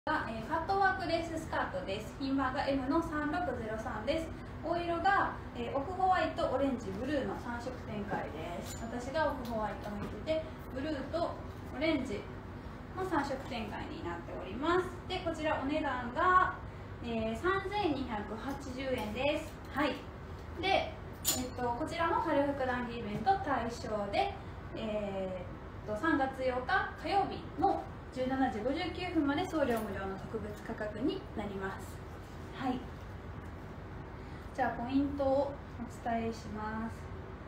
が、カットワークレーススカートです。品番が M の3603です。お色が、オフホワイト、オレンジ、ブルーの3色展開です。私がオフホワイトを見てて、ブルーとオレンジの3色展開になっております。で、こちらお値段が、3280円です。はい。で、こちらの春服談義イベント対象で、3月8日火曜日の17時59分まで送料無料の特別価格になります。はい。じゃあポイントをお伝えします。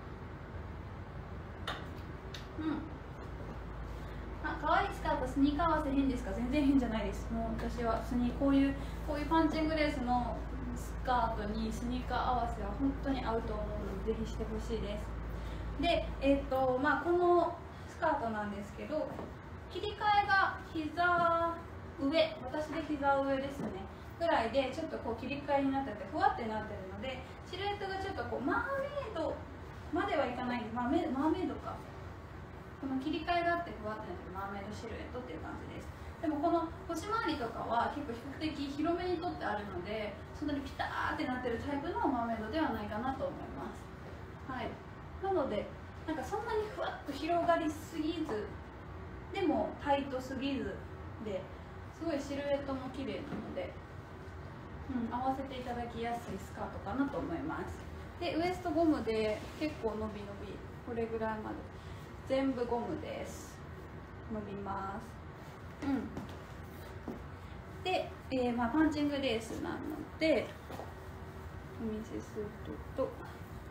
可愛いスカート、スニーカー合わせ変ですか？全然変じゃないです。もう私はこういうパンチングレースのスカートにスニーカー合わせは本当に合うと思うので、ぜひしてほしいです。で、このスカートなんですけど、切り替えが膝上、私で膝上ですねぐらいで、ちょっとこう切り替えになっててふわってなってるので、シルエットがちょっとこうマーメイドまではいかないんです。マーメイドか、この切り替えがあってふわってなってるマーメイドシルエットっていう感じです。でもこの腰回りとかは結構比較的広めにとってあるので、そんなにピターってなってるタイプのマーメイドではないかなと思います。はい。なのでなんかそんなにふわっと広がりすぎずでもタイトすぎずですごいシルエットも綺麗なので、合わせていただきやすいスカートかなと思います。で、ウエストゴムで結構伸びこれぐらいまで全部ゴムです。伸びます。で、パンチングレースなのでお見せするとこ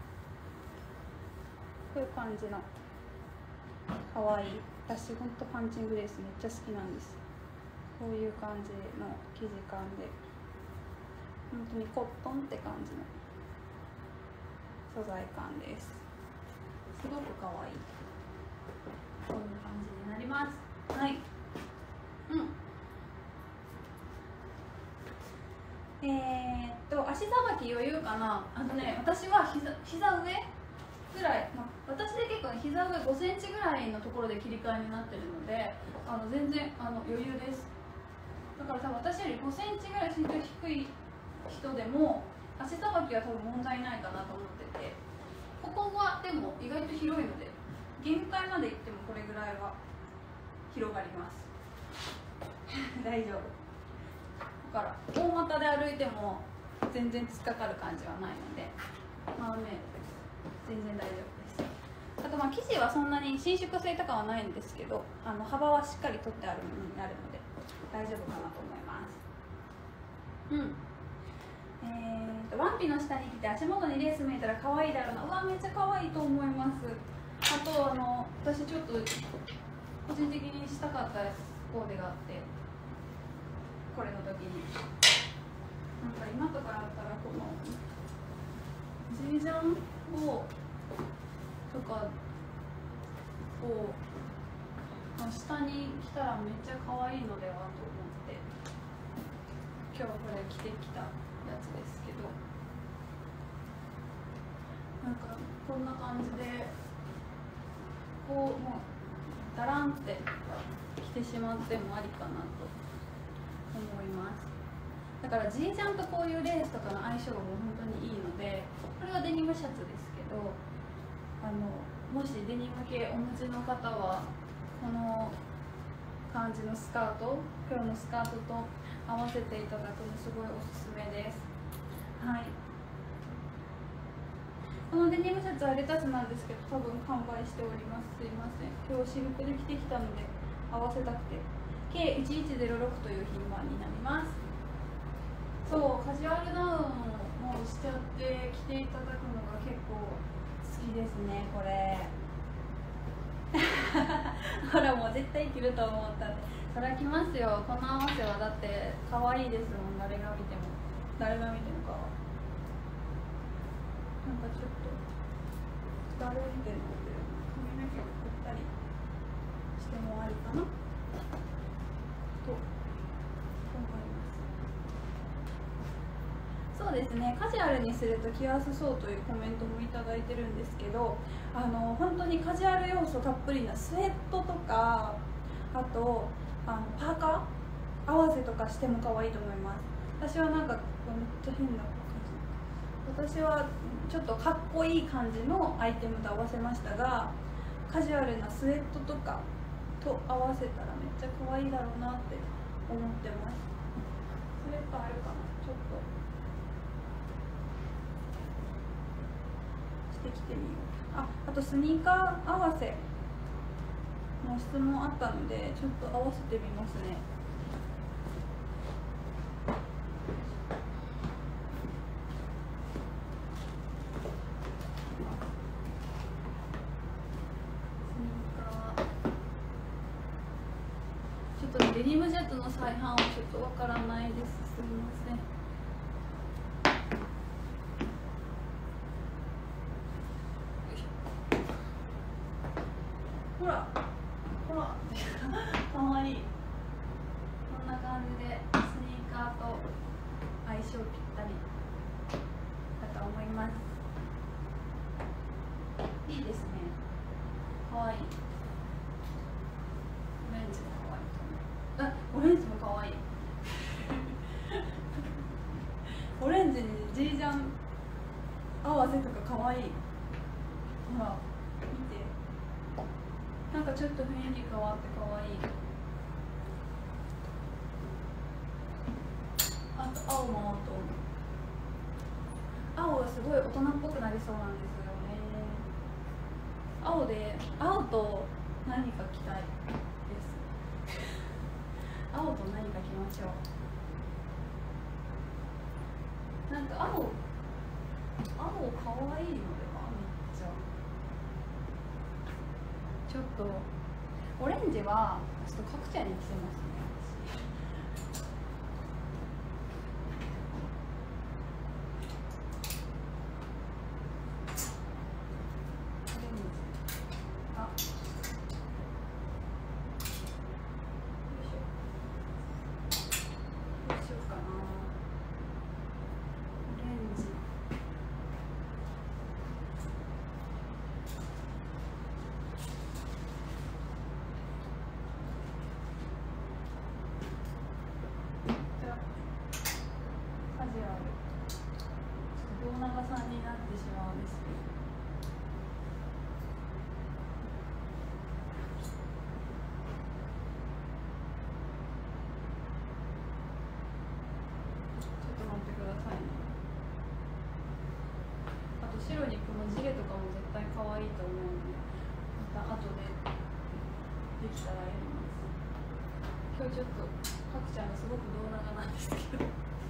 ういう感じのかわいい、私ほんとパンチングレースめっちゃ好きなんです。こういう感じの生地感で本当にコットンって感じの素材感です。すごくかわいい、こんな感じになります。はい。足さばき余裕かな。私は膝上ぐらい、私で結構膝上5センチぐらいのところで切り替えになってるので、全然余裕です。だから多分私より5センチぐらい身長低い人でも足さばきは多分問題ないかなと思ってて、ここはでも意外と広いので限界までいってもこれぐらいは広がります大丈夫だから、大股で歩いても全然突っかかる感じはないので、マーメイドです。全然大丈夫です。あと生地はそんなに伸縮性とかはないんですけど、幅はしっかり取ってあるものになるので大丈夫かなと思います。ワンピの下に着て足元にレース見えたら可愛いだろうな。うわ、めっちゃ可愛いと思います。あと私ちょっと個人的にしたかったコーデがあって、これの時になんか今とかだったらこのジージャンをとかを下に着たらめっちゃ可愛いのではと思って今日はこれ着てきたやつですけど、なんかこんな感じでこうもうダランって着てしまってもありかなと思います。だからジージャンとこういうレースとかの相性がもう本当にいいので、これはデニムシャツですけど、もしデニム系お持ちの方はこの感じのスカート、黒のスカートと合わせていただくのすごいおすすめです。はい。このデニムシャツはレタスなんですけど、多分完売しております。すいません。今日私服で着てきたので合わせたくて、K1106 という品番になります。そう、カジュアルダウンもしちゃって着ていただくのが結構好きですね、これほら、もう絶対着ると思ったんで、それは着ますよ。この合わせはだって可愛いですもん。誰が見てもかなんかちょっと誰見てるので髪の毛を振ったりしてもありかなと思います。そうですね、カジュアルにすると着やすそうというコメントもいただいてるんですけど、本当にカジュアル要素たっぷりなスウェットとか、あとパーカー合わせとかしても可愛いと思います。私はなんかめっちゃ変な感じ。私はちょっとかっこいい感じのアイテムと合わせましたが、カジュアルなスウェットとかと合わせたらめっちゃ可愛いだろうなって思ってます。スウェットあるかな、ちょっとしてきてみよう。あとスニーカー合わせの質問あったので、ちょっと合わせてみますね。デニムジェットの再販はちょっとわからないです。すみません。ほらほらかわいい。こんな感じでスニーカーと相性ぴったりだと思います。いいですね。かわいい。オレンジもかわいい。オレンジも可愛いオレンジにジージャン合わせとか可愛い。ほら見て、なんかちょっと雰囲気変わって可愛い。あと青も青はすごい大人っぽくなりそうなんですよね。青と何か着たいです。青と何か着ましょう。なんか青可愛いのではめっちゃ。ちょっとオレンジはちょっと角ちゃんに着せますね。胴長さんになってしまうんですけど、ちょっと待ってくださいね。あと白にこのジレとかも絶対可愛いと思うので、また後でできたらやります。今日ちょっとかくちゃんがすごく胴長なんですけど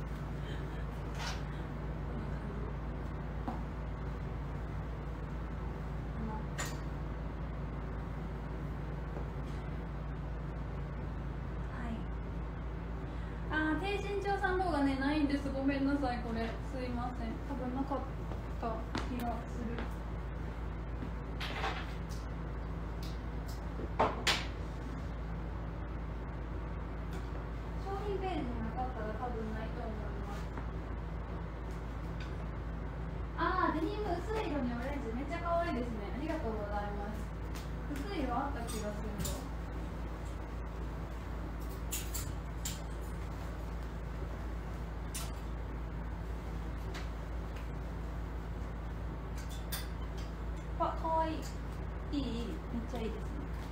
低身長さんの方がねないんです。ごめんなさい。これすいません。多分なかった気がする。商品ページになかったら多分ないと思います。デニム薄い色にオレンジめっちゃ可愛いですね。ありがとうございます。薄い色あった気がするよ。可愛い。いい、めっちゃいいですね。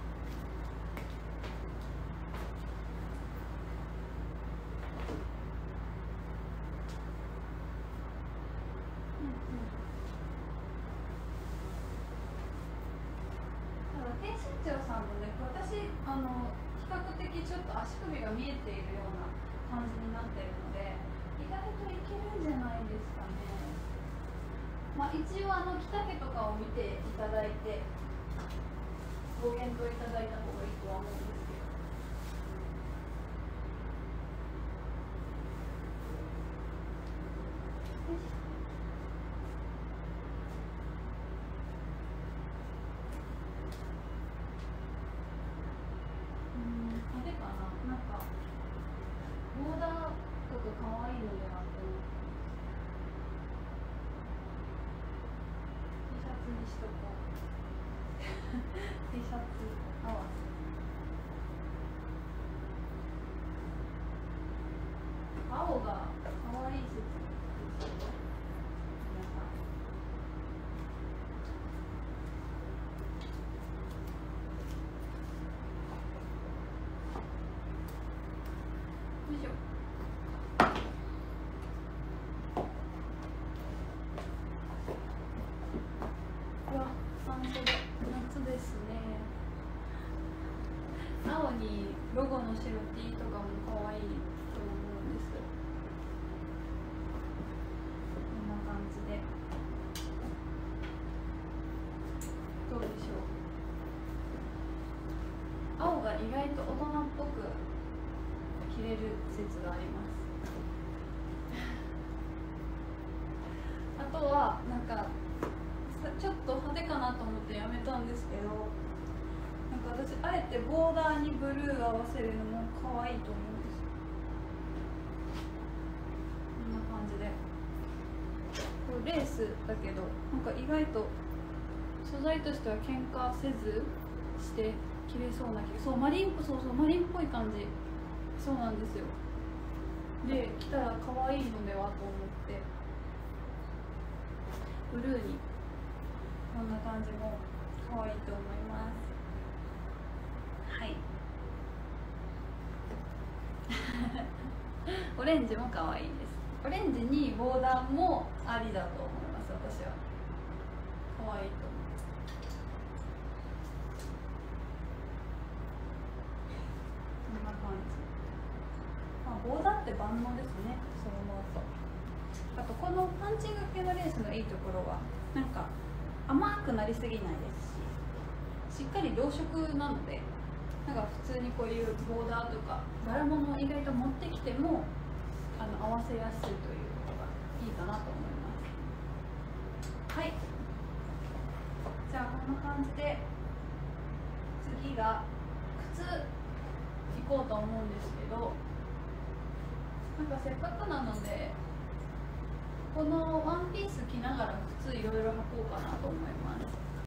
低身長さんのね、私比較的ちょっと足首が見えているような感じになっているので、意外といけるんじゃないですかね。一応着丈とかを見ていただいてご検討いただいた方がいいとは思うんですけど。あれかな、なんかボーダーとか可愛いのではって思って。T シャツにしとこうT シャツ合わせ。 ょう。うわ、半袖、夏ですね。青にロゴの白 T とかも可愛いと思うんです。こんな感じでどうでしょう。青が意外と大人っぽく着れる説があります。あとはなんかちょっと派手かなと思ってやめたんですけど、なんか私あえてボーダーにブルー合わせるのも可愛いと思うんですよ。こんな感じでこれレースだけどなんか意外と素材としては喧嘩せずして着れそうな気が、そうマリンっぽい感じ、そうなんですよ。で着たら可愛いのではと思ってブルーにこんな感じも可愛いと思います。はい。オレンジも可愛いです。オレンジにボーダーもありだと思います。私は可愛いと思う。こんな感じ。まあボーダーって万能ですね。そう思うと。あとこのパンチング系のレースのいいところはなんか甘くなりすぎないですし、しっかり同色なので、なんか普通にこういうボーダーとか柄物を意外と持ってきても合わせやすいというのがいいかなと思います。はい。じゃあこんな感じで次が靴行こうと思うんですけど、なんかせっかくなのでこのワンピース着ながら靴いろいろ履こうかなと思います。